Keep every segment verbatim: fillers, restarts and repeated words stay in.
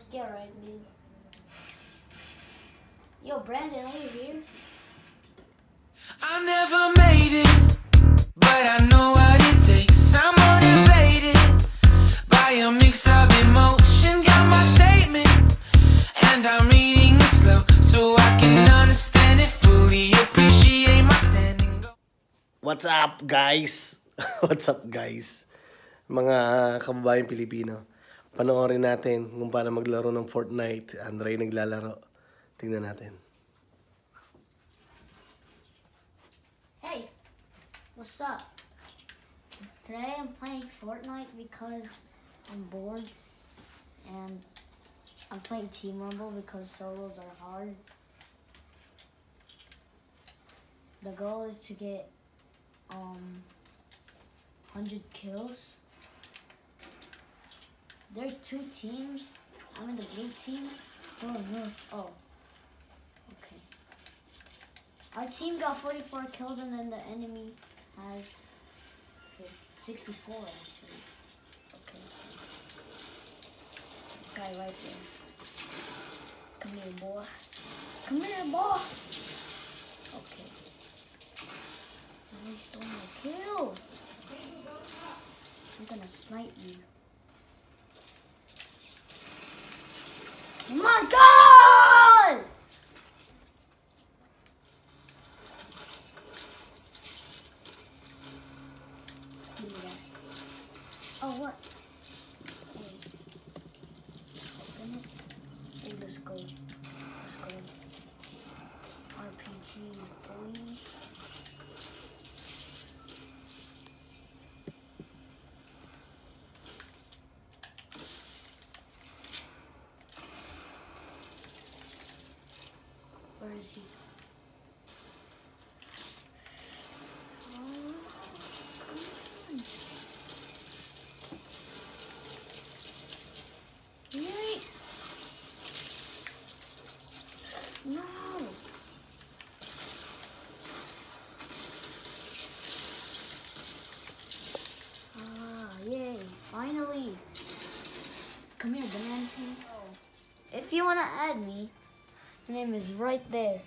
Get right, dude. Yo, Brandon, are you here? I never made it, but I know what it takes. I'm motivated by a mix of emotion. Got my statement, and I'm reading it slow so I can understand it fully. Appreciate my standing. What's up, guys? What's up, guys? Mga kababayang Pilipino. Panoorin natin kung paano maglaro ng Fortnite. Andre naglalaro. Tingnan natin. Hey, what's up? Today I'm playing Fortnite because I'm bored. And I'm playing Team Rumble because solos are hard. The goal is to get um one hundred kills. There's two teams. I'm in the blue team. Oh no. Oh. Okay. Our team got forty-four kills and then the enemy has sixty-four actually. Okay. Guy right there. Come here, boy. Come here, boy. Okay. Now you stole my kill. I'm gonna snipe you. Oh my god! Give me that. Oh, what? Hey. Open it. Hey, let's go. Let's go. R P G, boy. Where is he? Oh, come on. Wait. No. Ah, yay. Finally. Come here, banana skin. If you want to add me, my name is right there.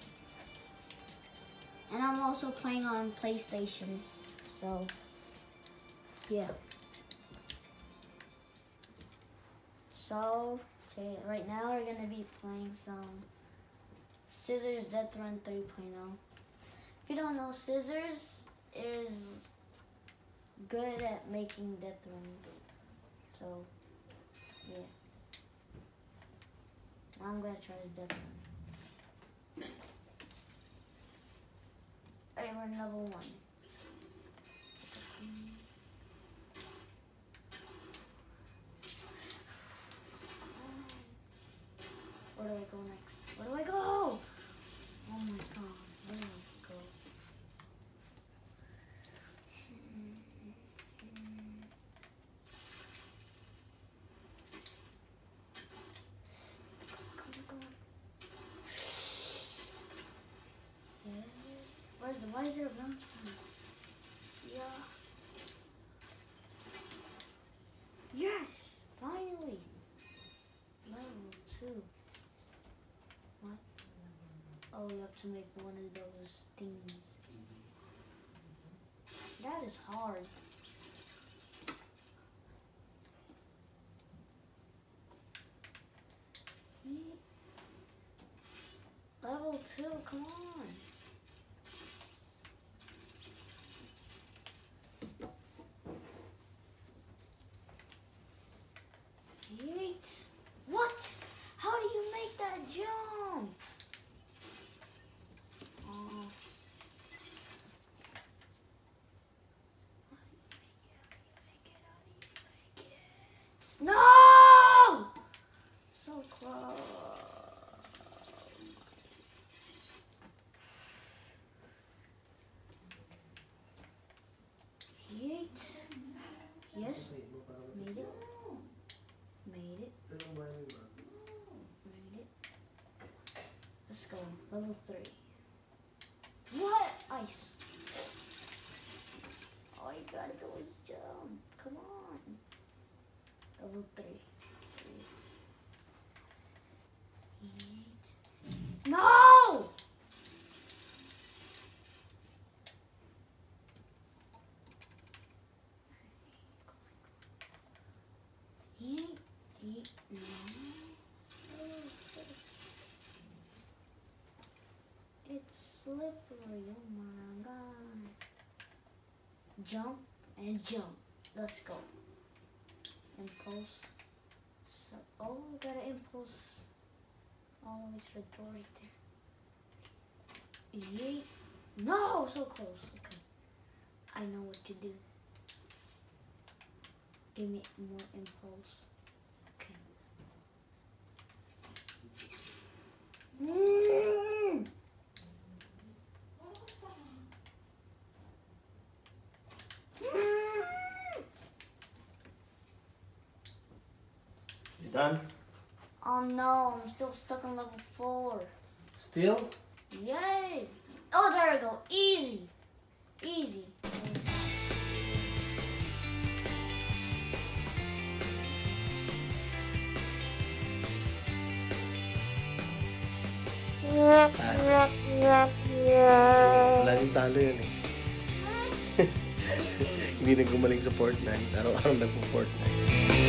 And I'm also playing on PlayStation. So, yeah. So, today, right now we're going to be playing some Scissors Death Run three point oh. If you don't know, Scissors is good at making Death Run. So, yeah. Now I'm going to try his Death Run. Alright, we're in level one. Where do I go next? Where do I go? Oh my god, where do I go? Come on, come on. Yeah. Where's the, why is there a bounce point? Yeah. Yes! Finally! Level two. What? Oh, you have to make one of those things. That is hard. Level two, come on. Yeet. What? How do you make that jump? Oh. No! So close. Yeet. Yes. Made it. Made it. Made it. Let's go. Level three. What? Ice. All you gotta do is jump. Come on. Level three. Three. slippery. Oh my god. Jump and jump. Let's go. Impulse. So, oh, we got an impulse. All the way to the door right there. Yeet. No, so close. Okay. I know what to do. Give me more impulse. Okay. Mm. You done? Oh no, I'm still stuck on level four. Still? Yay! Oh, there we go. Easy. Easy. Laging talo yun eh. Hindi na gumaling sa Fortnite. Araw-araw nagpo-Fortnite.